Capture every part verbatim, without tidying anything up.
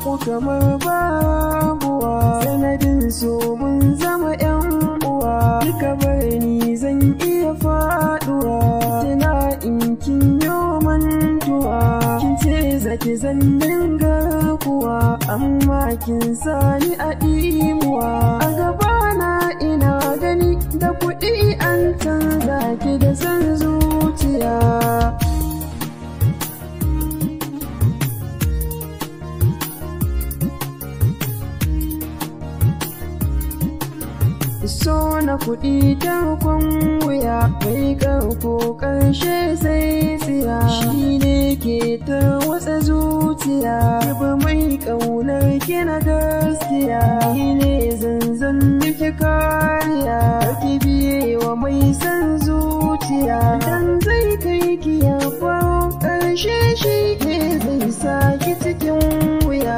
babu kamar babuwa, sanadin so mun zama yan uwa, duka bari zan iya faduwa, tana in kin yo mantuwa, kin ce zaki zan dinga kuwa, amma kin sani a ɗimuwa, a gabana ina gani da kuɗi an canza ki da san zuciya. So na kuɗi tarkon wuya, mai ƙarko ƙarshe sai tsiya, shi ne ke tarwatsa zuciya, riba mai ƙaunar ki na gaskiya, ni ne zanzan miki kariya, ki biye wa mai san zuciya, dan zai kai ki ya faru ƙarshe shi ne zai sa ki cikin wuya.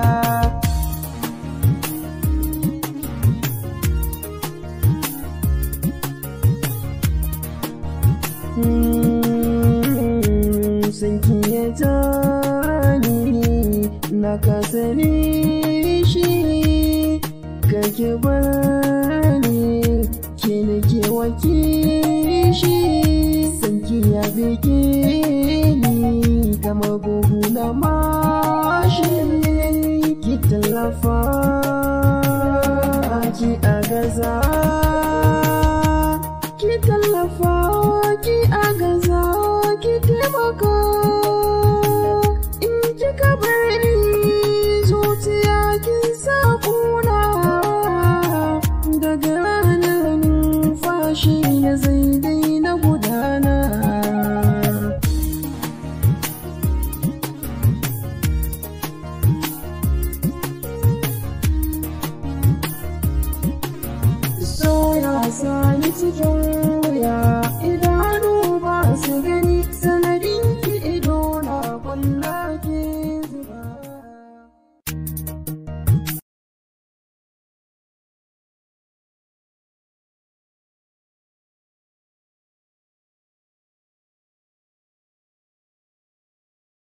Sanki ya tani na kasa shi, kake bani ke nake wakishi, sanki ya bege ni kamar buhu na mashi, ki tallafa ki a gaza.